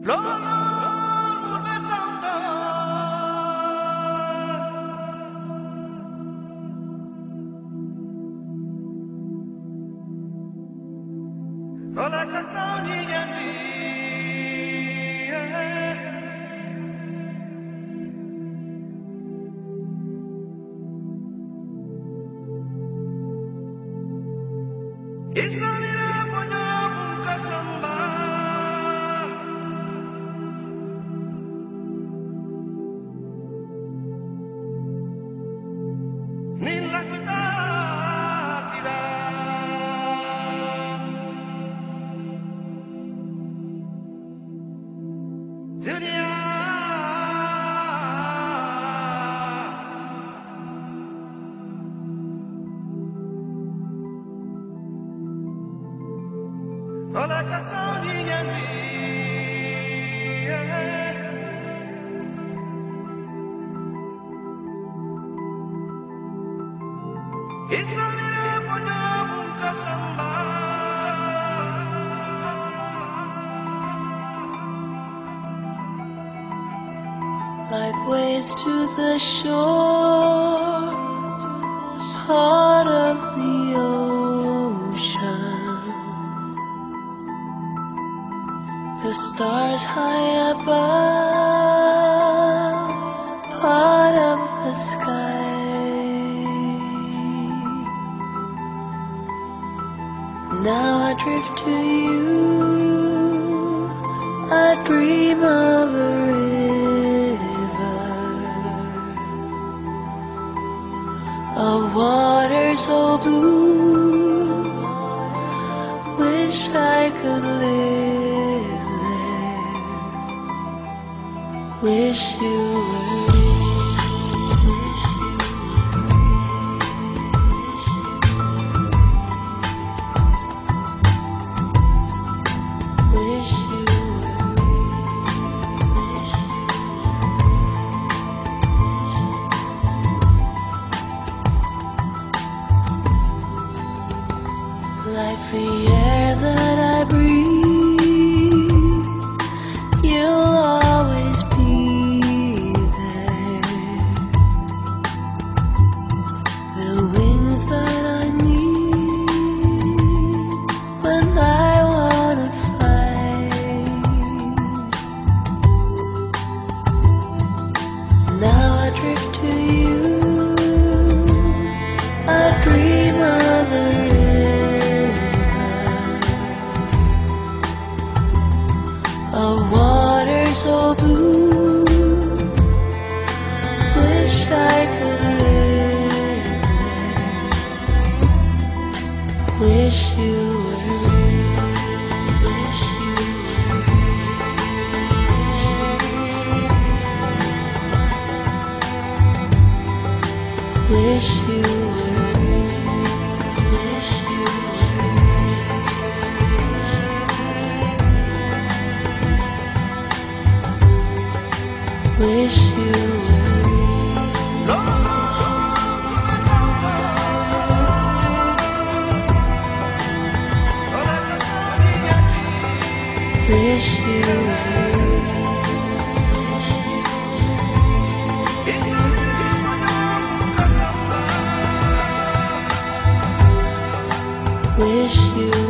Like waves to the shore, part of the ocean. The stars high above, part of the sky. Now I drift to you, I dream of a of water so blue, wish I could live there, wish you were. Like the air that I breathe, you'll always be there. The wings that I need when I wanna fly. Now I drift to you, I dream of a of water so blue, wish I could live there, wish you were, wish you were, wish you were. Wish you were. Wish you were. Wish you